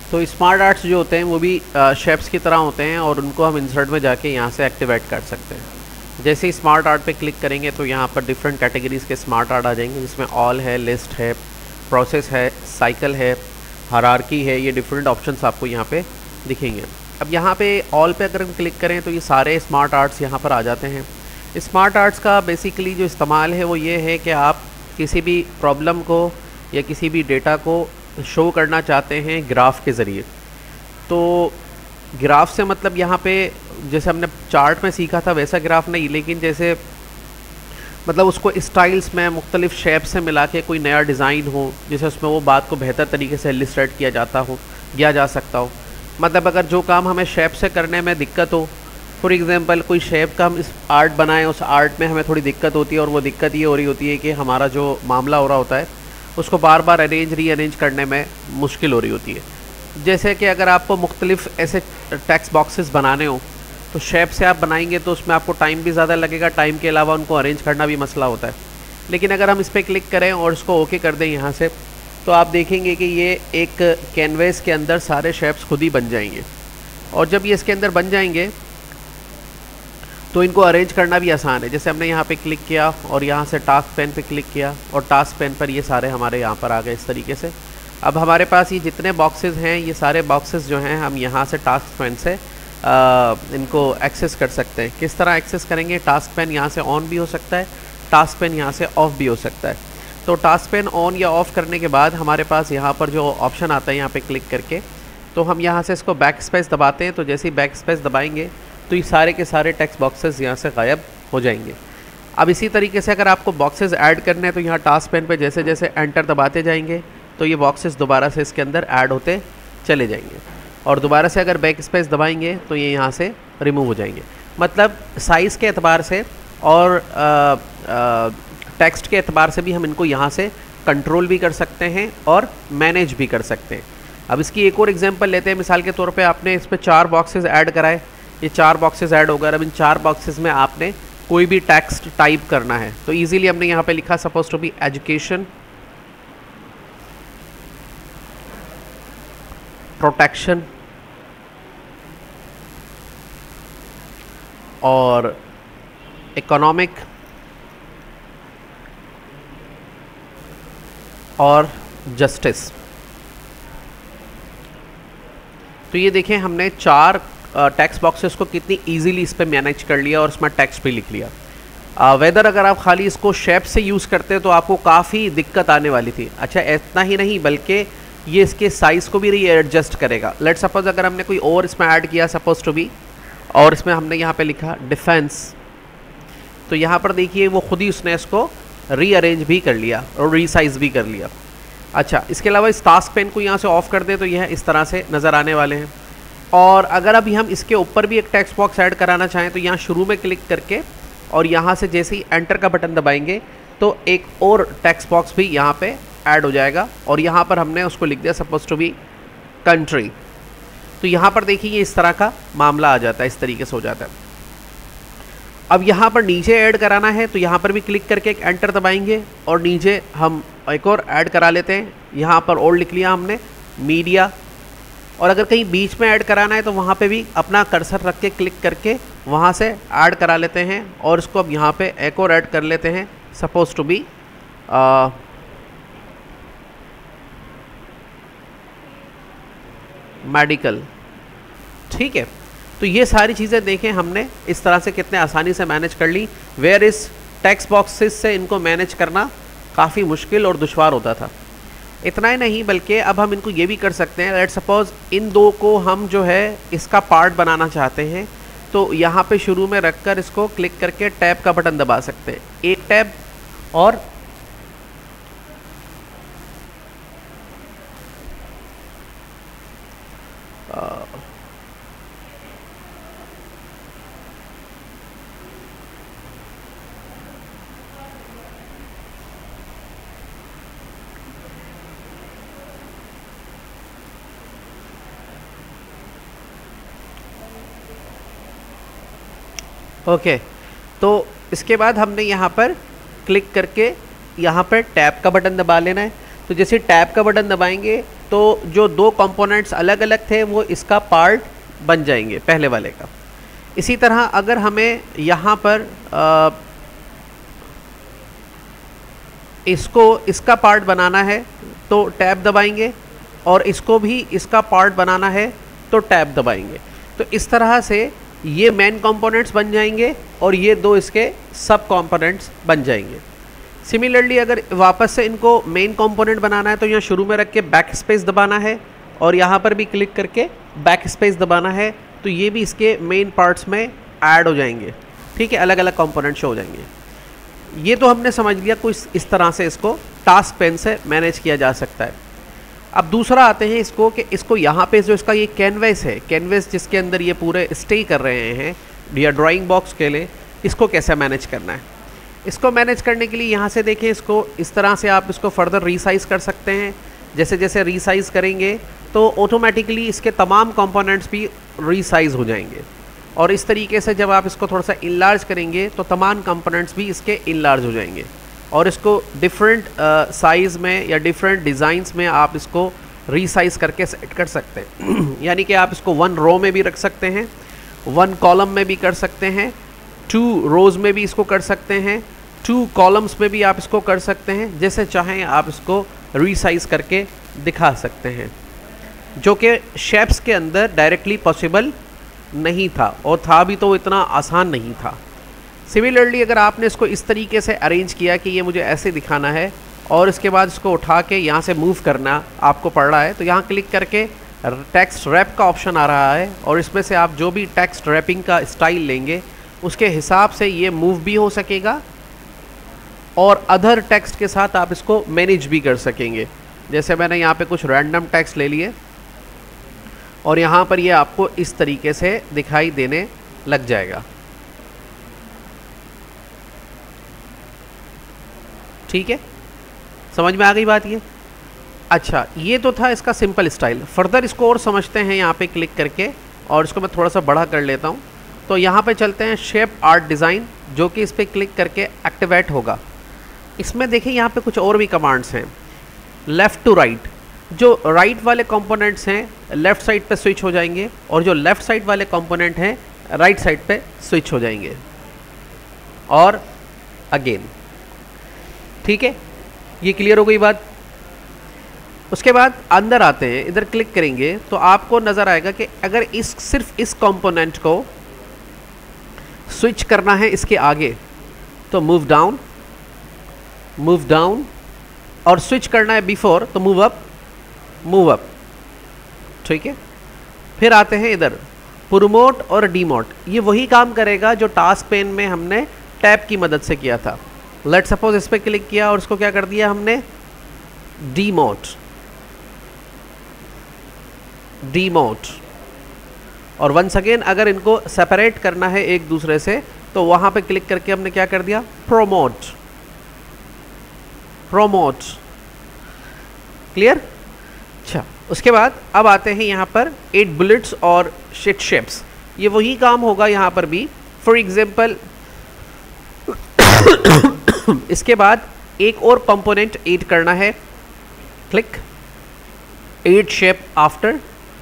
तो smart arts जो होते हैं वो भी शेप्स की तरह होते हैं और उनको हम इंसर्ट में जाके यहाँ से एक्टिवेट कर सकते हैं। जैसे ही स्मार्ट आर्ट पे क्लिक करेंगे तो यहाँ पर डिफरेंट कैटेगरीज़ के स्मार्ट आर्ट आ जाएंगे, जिसमें ऑल है, लिस्ट है, प्रोसेस है, साइकिल है, हायरार्की है। ये डिफरेंट ऑप्शंस आपको यहाँ पे दिखेंगे। अब यहाँ पे ऑल पे अगर हम क्लिक करें तो ये सारे स्मार्ट आर्ट्स यहाँ पर आ जाते हैं। स्मार्ट आर्ट्स का बेसिकली जो इस्तेमाल है वो ये है कि आप किसी भी प्रॉब्लम को या किसी भी डेटा को शो करना चाहते हैं ग्राफ के ज़रिए। तो ग्राफ से मतलब यहाँ पे जैसे हमने चार्ट में सीखा था वैसा ग्राफ नहीं, लेकिन जैसे मतलब उसको स्टाइल्स में मुख्तलिफ शेप से मिला के कोई नया डिज़ाइन हो, जैसे उसमें वो बात को बेहतर तरीके से इलस्ट्रेट किया जा सकता हो। मतलब अगर जो काम हमें शेप से करने में दिक्कत हो, फॉर एग्ज़ाम्पल कोई शेप का हम इस आर्ट बनाएं, उस आर्ट में हमें थोड़ी दिक्कत होती है और वो दिक्कत ये हो रही होती है कि हमारा जो मामला हो रहा होता है उसको बार बार रीअरेंज करने में मुश्किल हो रही होती है। जैसे कि अगर आपको मुख्तलिफ ऐसे टेक्स्ट बॉक्सेस बनाने हो तो शेप से आप बनाएंगे तो उसमें आपको टाइम भी ज़्यादा लगेगा, टाइम के अलावा उनको अरेंज करना भी मसला होता है। लेकिन अगर हम इस पर क्लिक करें और इसको ओके कर दें यहाँ से, तो आप देखेंगे कि ये एक कैनवेस के अंदर सारे शेप्स खुद ही बन जाएंगे। और जब ये इसके अंदर बन जाएंगे तो इनको अरेंज करना भी आसान है। जैसे हमने यहाँ पे क्लिक किया और यहाँ से टास्क पेन पे क्लिक किया और टास्क पेन पर ये सारे हमारे यहाँ पर आ गए इस तरीके से। अब हमारे पास ये जितने बॉक्सेस हैं, ये सारे बॉक्सेस जो हैं हम यहाँ से टास्क पेन से इनको एक्सेस कर सकते हैं। किस तरह एक्सेस करेंगे? टास्क पेन यहाँ से ऑन भी हो सकता है, टास्क पेन यहाँ से ऑफ़ भी हो सकता है। तो टास्क पेन ऑन या ऑफ़ करने के बाद हमारे पास यहाँ पर जो ऑप्शन आता है यहाँ पे क्लिक करके, तो हम यहाँ से इसको बैक स्पेस दबाते हैं। तो जैसे ही बैक स्पेस दबाएंगे तो ये सारे के सारे टेक्स्ट बॉक्सेस यहाँ से गायब हो जाएंगे। अब इसी तरीके से अगर आपको बॉक्सेस ऐड करने हैं तो यहाँ टास्क पेन पे जैसे जैसे एंटर दबाते जाएंगे तो ये बॉक्सेस दोबारा से इसके अंदर ऐड होते चले जाएंगे। और दोबारा से अगर बैक स्पेस दबाएंगे तो ये यहाँ से रिमूव हो जाएंगे। मतलब साइज़ के एतबार से और टेक्स्ट के एतबार से भी हम इनको यहाँ से कंट्रोल भी कर सकते हैं और मैनेज भी कर सकते हैं। अब इसकी एक और एग्जांपल लेते हैं। मिसाल के तौर पे आपने इस पर 4 बॉक्सेस ऐड कराए, ये 4 बॉक्सेस ऐड हो गए। अब इन 4 बॉक्सेस में आपने कोई भी टेक्स्ट टाइप करना है तो इजीली हमने यहाँ पे लिखा suppose to be education protection और इकोनॉमिक और जस्टिस। तो ये देखें हमने 4 टेक्स्ट बॉक्सेस को कितनी इजीली इस पे मैनेज कर लिया और उसमें टेक्स्ट भी लिख लिया। वेदर अगर आप खाली इसको शेप से यूज़ करते तो आपको काफ़ी दिक्कत आने वाली थी। अच्छा, इतना ही नहीं बल्कि ये इसके साइज़ को भी रीएडजस्ट करेगा। लेट सपोज अगर हमने कोई और इसमें ऐड किया सपोज टू बी, और इसमें हमने यहाँ पे लिखा डिफेंस, तो यहाँ पर देखिए वो खुद ही उसने इसको रीअरेंज भी कर लिया और रीसाइज भी कर लिया। अच्छा, इसके अलावा इस टास्क पेन को यहाँ से ऑफ़ कर दें तो यह इस तरह से नज़र आने वाले हैं। और अगर अभी हम इसके ऊपर भी एक टेक्स्ट बॉक्स ऐड कराना चाहें तो यहाँ शुरू में क्लिक करके और यहाँ से जैसे ही एंटर का बटन दबाएंगे तो एक और टेक्स्ट बॉक्स भी यहाँ पे ऐड हो जाएगा और यहाँ पर हमने उसको लिख दिया सपोज टू बी कंट्री। तो यहाँ पर देखिए इस तरह का मामला आ जाता है, इस तरीके से हो जाता है। अब यहाँ पर नीचे ऐड कराना है तो यहाँ पर भी क्लिक करके एक एंटर दबाएंगे और नीचे हम एक और ऐड करा लेते हैं। यहाँ पर और लिख लिया हमने मीडिया, और अगर कहीं बीच में ऐड कराना है तो वहाँ पे भी अपना कर्सर रख के क्लिक करके वहाँ से ऐड करा लेते हैं। और इसको अब यहाँ पे एक और ऐड कर लेते हैं सपोज टू बी मेडिकल। ठीक है, तो ये सारी चीज़ें देखें हमने इस तरह से कितने आसानी से मैनेज कर ली। वेयर इस टेक्स्ट बॉक्सेस से इनको मैनेज करना काफ़ी मुश्किल और दुश्वार होता था। इतना ही नहीं बल्कि अब हम इनको ये भी कर सकते हैं। लेट सपोज इन दो को हम जो है इसका पार्ट बनाना चाहते हैं तो यहाँ पे शुरू में रखकर इसको क्लिक करके टैब का बटन दबा सकते हैं, एक टैब और ओके। तो इसके बाद हमने यहाँ पर क्लिक करके यहाँ पर टैब का बटन दबा लेना है। तो जैसे टैब का बटन दबाएंगे तो जो दो कंपोनेंट्स अलग अलग थे वो इसका पार्ट बन जाएंगे पहले वाले का। इसी तरह अगर हमें यहाँ पर इसका पार्ट बनाना है तो टैब दबाएंगे, और इसको भी इसका पार्ट बनाना है तो टैब दबाएंगे। तो इस तरह से ये मेन कंपोनेंट्स बन जाएंगे और ये दो इसके सब कंपोनेंट्स बन जाएंगे। सिमिलरली अगर वापस से इनको मेन कंपोनेंट बनाना है तो यहाँ शुरू में रख के बैक स्पेस दबाना है, और यहाँ पर भी क्लिक करके बैक स्पेस दबाना है, तो ये भी इसके मेन पार्ट्स में ऐड हो जाएंगे। ठीक है, अलग अलग कंपोनेंट शो हो जाएंगे। ये तो हमने समझ लिया कुछ इस तरह से इसको टास्क पेन से मैनेज किया जा सकता है। अब दूसरा आते हैं इसको कि इसको यहाँ पे जो इसका ये कैनवस है, कैनवस जिसके अंदर ये पूरे स्टे कर रहे हैं या ड्राइंग बॉक्स के लिए, इसको कैसे मैनेज करना है। इसको मैनेज करने के लिए यहाँ से देखें, इसको इस तरह से आप इसको फर्दर रीसाइज़ कर सकते हैं। जैसे जैसे रीसाइज़ करेंगे तो ऑटोमेटिकली इसके तमाम कंपोनेंट्स भी रीसाइज़ हो जाएंगे, और इस तरीके से जब आप इसको थोड़ा सा इनलार्ज करेंगे तो तमाम कंपोनेंट्स भी इसके इनलार्ज हो जाएंगे, और इसको डिफरेंट साइज़ में या डिफरेंट डिज़ाइंस में आप इसको रीसाइज़ करके सेट कर सकते हैं। यानी कि आप इसको 1 रो में भी रख सकते हैं, 1 कॉलम में भी कर सकते हैं, 2 रोज़ में भी इसको कर सकते हैं, 2 कॉलम्स में भी आप इसको कर सकते हैं। जैसे चाहें आप इसको रीसाइज़ करके दिखा सकते हैं, जो कि शेप्स के अंदर डायरेक्टली पॉसिबल नहीं था, और था भी तो इतना आसान नहीं था। सिमिलरली अगर आपने इसको इस तरीके से अरेंज किया कि ये मुझे ऐसे दिखाना है, और इसके बाद इसको उठा के यहाँ से मूव करना आपको पड़ रहा है, तो यहाँ क्लिक करके टेक्स्ट रैप का ऑप्शन आ रहा है, और इसमें से आप जो भी टेक्स्ट रैपिंग का स्टाइल लेंगे उसके हिसाब से ये मूव भी हो सकेगा, और अदर टेक्स्ट के साथ आप इसको मैनेज भी कर सकेंगे। जैसे मैंने यहाँ पे कुछ रैंडम टेक्स्ट ले लिए, और यहाँ पर ये आपको इस तरीके से दिखाई देने लग जाएगा। ठीक है, समझ में आ गई बात ये। अच्छा, ये तो था इसका सिंपल स्टाइल। फर्दर इसको और समझते हैं यहाँ पे क्लिक करके, और इसको मैं थोड़ा सा बड़ा कर लेता हूँ। तो यहाँ पे चलते हैं शेप आर्ट डिज़ाइन, जो कि इस पर क्लिक करके एक्टिवेट होगा। इसमें देखिए यहाँ पे कुछ और भी कमांड्स हैं। लेफ़्ट टू राइट, जो राइट वाले कंपोनेंट्स हैं लेफ़्ट साइड पे स्विच हो जाएंगे, और जो लेफ़्ट साइड वाले कंपोनेंट हैं राइट साइड पे स्विच हो जाएंगे, और अगेन। ठीक है, ये क्लियर हो गई बात। उसके बाद अंदर आते हैं, इधर क्लिक करेंगे तो आपको नज़र आएगा कि अगर सिर्फ इस कंपोनेंट को स्विच करना है इसके आगे, तो मूव डाउन, और स्विच करना है बिफोर तो मूव अप। ठीक है, फिर आते हैं इधर प्रोमोट और डीमोट। ये वही काम करेगा जो टास्क पेन में हमने टैब की मदद से किया था। लेट सपोज इस पर क्लिक किया और इसको क्या कर दिया हमने, डीमोट। और वंस अगेन अगर इनको सेपरेट करना है एक दूसरे से, तो वहाँ पे क्लिक करके हमने क्या कर दिया, प्रोमोट। क्लियर। अच्छा, उसके बाद अब आते हैं यहाँ पर 8 बुलेट्स और 6 शेप्स। ये वही काम होगा यहाँ पर भी। फॉर एग्जाम्पल इसके बाद एक और कंपोनेंट ऐड करना है, क्लिक 8 शेप आफ्टर।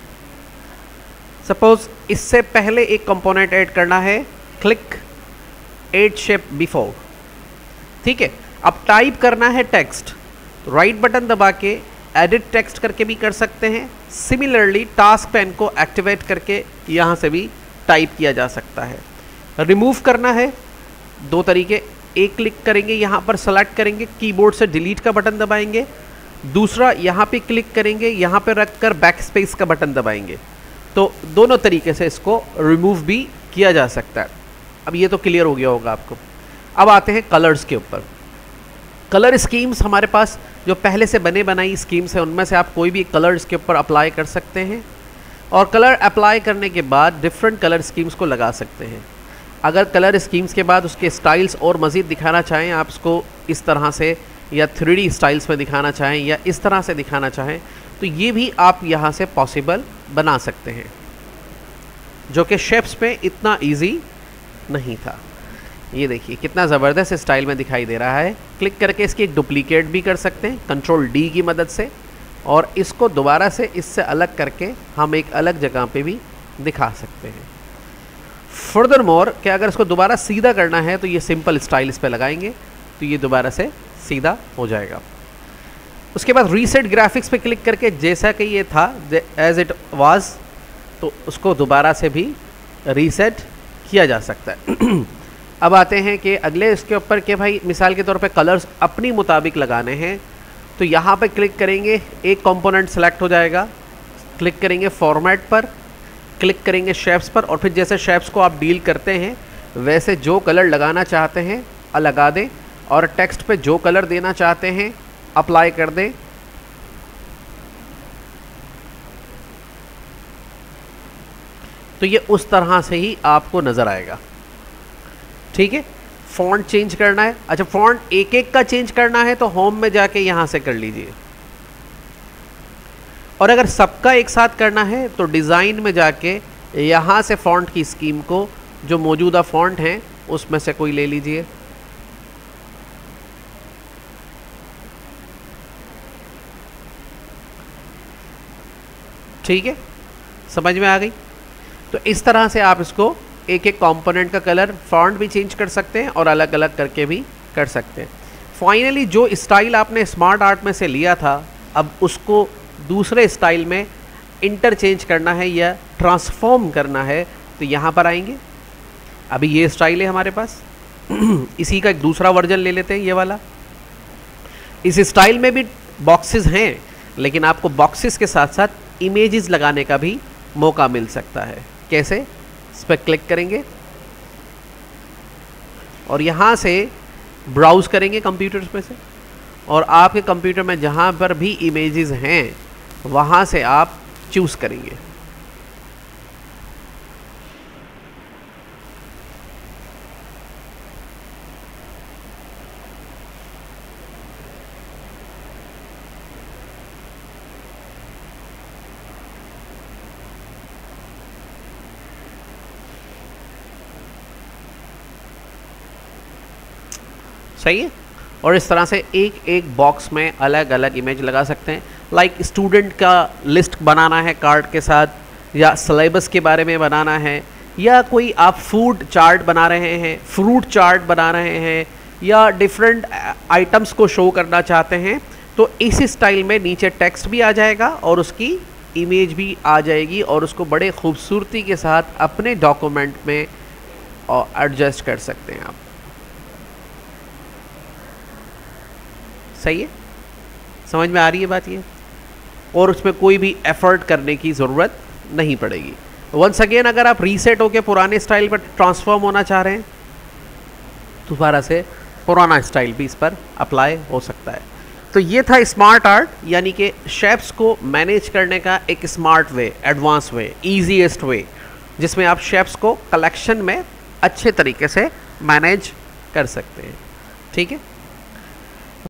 सपोज इससे पहले एक कंपोनेंट ऐड करना है, क्लिक 8 शेप बिफोर। ठीक है, अब टाइप करना है टेक्स्ट, तो राइट बटन दबा के एडिट टेक्स्ट करके भी कर सकते हैं। सिमिलरली टास्क पेन को एक्टिवेट करके यहाँ से भी टाइप किया जा सकता है। रिमूव करना है, 2 तरीके, एक क्लिक करेंगे यहाँ पर सेलेक्ट करेंगे, कीबोर्ड से डिलीट का बटन दबाएंगे, दूसरा यहाँ पे क्लिक करेंगे, यहाँ पे रख कर बैक स्पेस का बटन दबाएंगे। तो दोनों तरीके से इसको रिमूव भी किया जा सकता है। अब ये तो क्लियर हो गया होगा आपको। अब आते हैं कलर्स के ऊपर। कलर स्कीम्स हमारे पास जो पहले से बने बनाई स्कीम्स हैं, उनमें से आप कोई भी कलर इसके ऊपर अप्लाई कर सकते हैं, और कलर अप्लाई करने के बाद डिफरेंट कलर स्कीम्स को लगा सकते हैं। अगर कलर स्कीम्स के बाद उसके स्टाइल्स और मज़ीद दिखाना चाहें, आप इसको इस तरह से या 3D स्टाइल्स में दिखाना चाहें या इस तरह से दिखाना चाहें, तो ये भी आप यहाँ से पॉसिबल बना सकते हैं, जो कि शेप्स पे इतना इजी नहीं था। ये देखिए कितना ज़बरदस्त स्टाइल में दिखाई दे रहा है। क्लिक करके इसकी एक डुप्लीकेट भी कर सकते हैं, कंट्रोल D की मदद से। और इसको दोबारा से इससे अलग करके हम एक अलग जगह पे भी दिखा सकते हैं। फर्दर मोर कि अगर इसको दोबारा सीधा करना है तो ये सिंपल स्टाइल इस पे लगाएंगे तो ये दोबारा से सीधा हो जाएगा। उसके बाद रीसेट ग्राफिक्स पे क्लिक करके जैसा कि ये था एज इट वाज, तो उसको दोबारा से भी रीसेट किया जा सकता है। अब आते हैं कि अगले इसके ऊपर कि भाई मिसाल के तौर पे कलर्स अपनी मुताबिक लगाने हैं, तो यहाँ पे क्लिक करेंगे, एक कंपोनेंट सेलेक्ट हो जाएगा, क्लिक करेंगे फॉर्मेट पर, क्लिक करेंगे शेप्स पर, और फिर जैसे शेप्स को आप डील करते हैं वैसे जो कलर लगाना चाहते हैं लगा दें, और टेक्स्ट पे जो कलर देना चाहते हैं अप्लाई कर दें। तो ये उस तरह से ही आपको नज़र आएगा। ठीक है, फ़ॉन्ट चेंज करना है, अच्छा फ़ॉन्ट एक एक का चेंज करना है तो होम में जाके यहाँ से कर लीजिए, और अगर सबका एक साथ करना है तो डिज़ाइन में जाके यहाँ से फ़ॉन्ट की स्कीम को जो मौजूदा फ़ॉन्ट हैं उसमें से कोई ले लीजिए। ठीक है, समझ में आ गई। तो इस तरह से आप इसको एक एक कंपोनेंट का कलर फॉन्ट भी चेंज कर सकते हैं और अलग अलग करके भी कर सकते हैं। फाइनली जो स्टाइल आपने स्मार्ट आर्ट में से लिया था, अब उसको दूसरे स्टाइल में इंटरचेंज करना है या ट्रांसफॉर्म करना है, तो यहाँ पर आएंगे। अभी ये स्टाइल है हमारे पास, इसी का एक दूसरा वर्जन ले लेते हैं, ये वाला। इस स्टाइल में भी बॉक्सेस हैं, लेकिन आपको बॉक्सेस के साथ साथ इमेजेस लगाने का भी मौका मिल सकता है। कैसे? इस पर क्लिक करेंगे और यहाँ से ब्राउज़ करेंगे कंप्यूटर्स में से, और आपके कंप्यूटर में जहाँ पर भी इमेजेस हैं वहाँ से आप चूज़ करेंगे। सही है। और इस तरह से एक एक बॉक्स में अलग अलग इमेज लगा सकते हैं। लाइक स्टूडेंट का लिस्ट बनाना है कार्ड के साथ, या सिलेबस के बारे में बनाना है, या कोई आप फूड चार्ट बना रहे हैं, फ्रूट चार्ट बना रहे हैं, या डिफरेंट आइटम्स को शो करना चाहते हैं, तो इस स्टाइल में नीचे टेक्स्ट भी आ जाएगा और उसकी इमेज भी आ जाएगी, और उसको बड़े खूबसूरती के साथ अपने डॉक्यूमेंट में एडजस्ट कर सकते हैं आप। सही है, समझ में आ रही है बात ये, और उसमें कोई भी एफर्ट करने की ज़रूरत नहीं पड़ेगी। वंस अगेन, अगर आप रीसेट होकर पुराने स्टाइल पर ट्रांसफॉर्म होना चाह रहे हैं, दोबारा से पुराना स्टाइल भी इस पर अप्लाई हो सकता है। तो ये था स्मार्ट आर्ट, यानी कि शेप्स को मैनेज करने का एक smart way, advance way, easiest way, जिसमें आप शेप्स को कलेक्शन में अच्छे तरीके से मैनेज कर सकते हैं। ठीक है।